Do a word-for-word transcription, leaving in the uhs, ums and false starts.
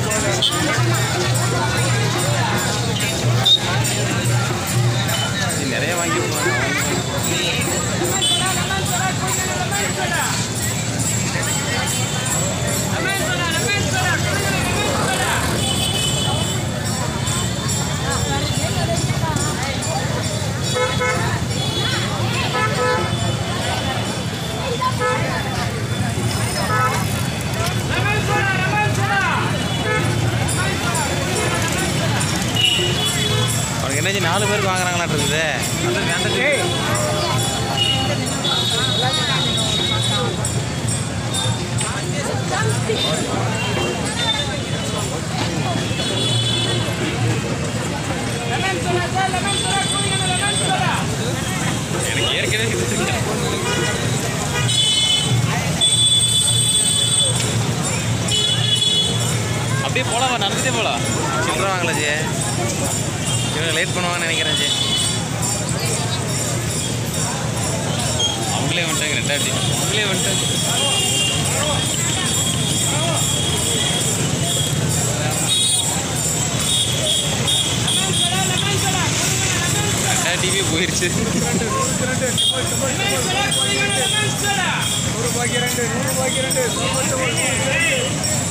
நிறைய வாங்கி அவனுக்கு என்ன நாலு பேருக்கு வாங்குறாங்களாட்டு இருக்குது. எனக்கு ஏற்கனவே அப்படியே போகலாம், நடந்துட்டே போகலாம். சில்லற வாங்கல ஜி, இவங்க லேட் பண்ணுவாங்கன்னு நினைக்கிறேன் ஜி. அவங்களே வந்துட்டாங்க ரெண்டாட்டி, அவங்களே வந்துட்டாங்க. டிவி போயிருச்சு. நூறு ரூபாய்க்கு ரெண்டு, நூறு ரூபாய்க்கு ரெண்டு.